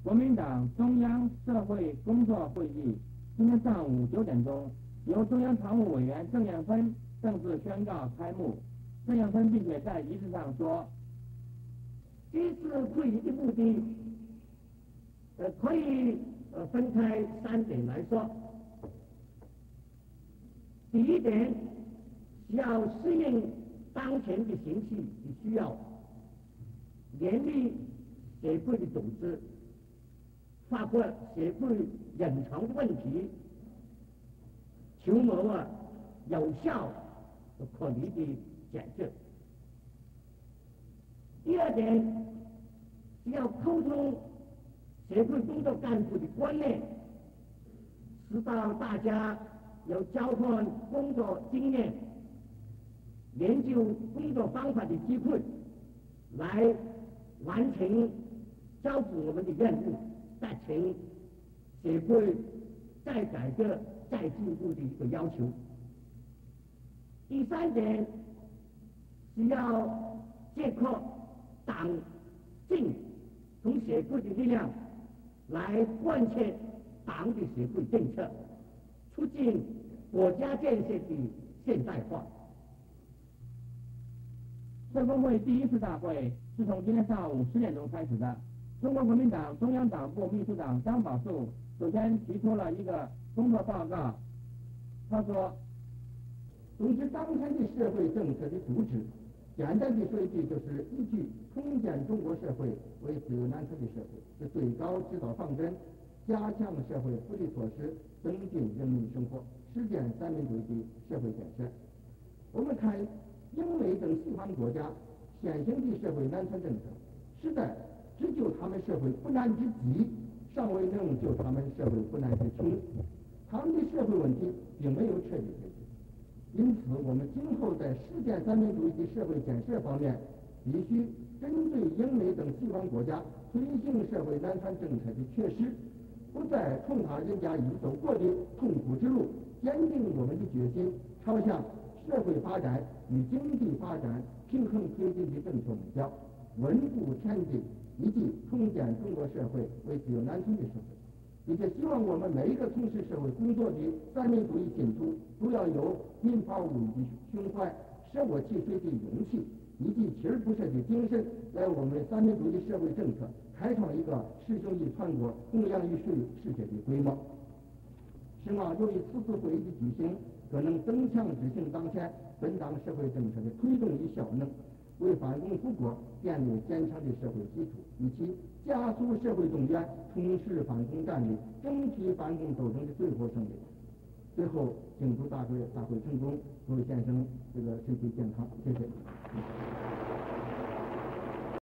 国民党中央社会工作会议今天上午9点钟，由中央常务委员郑彦芬正式宣告开幕。郑彦芬并且在仪式上说， 这次会议的目的，可以分开3点来说。第一点是要适应当前的形势的需要，严厉社会的组织，发掘社会隐藏的问题，筹谋有效可理的解决。第二点是要沟通社会工作干部的观念，使到大家有交换工作经验、研究工作方法的机会，来完成交付我们的任务，达成社会再改革、再进步的一个要求。第3点是要借靠党政同社会的力量，来贯彻党的社会政策，促进国家建设的现代化。 社工会第1次大会是从今天上午10点钟开始的。中国国民党中央党部秘书长张宝树首先提出了一个工作报告。他说， 总之当前的社会政策的主旨，简单的说一句，就是依据重建中国社会为自由南村的社会是最高指导方针，加强社会福利措施，增进人民生活，实践三民主义的社会建设。我们看英美等西方国家现行的社会南村政策，实在只救他们社会不难之急，尚未能救他们社会不难之穷。他们的社会问题并没有彻底解决。因此，我们今后在实践三民主义的社会建设方面，必须针对英美等西方国家推行社会南村政策的缺失，不再重踏人家已走过的痛苦之路，坚定我们的决心，朝向社会发展与经济发展平衡推进的正确目标，稳步前进，以及重建中国社会为自由南村的社会。并且希望我们每一个从事社会工作的三民主义信徒都要有民法无义的胸怀、舍我其谁的勇气，以及锲而不舍的精神，来我们三民主义社会政策开创一个师兄弟传国、弘扬于世界的规模。希望由于此次会议的举行，可能增强执行当前本党社会政策的推动与效能，为反攻复国建立坚强的社会基础，以及加速社会动员，充实反攻战力，争取反攻斗争的最后胜利。最后，敬祝大会成功，各位先生身体健康，谢谢。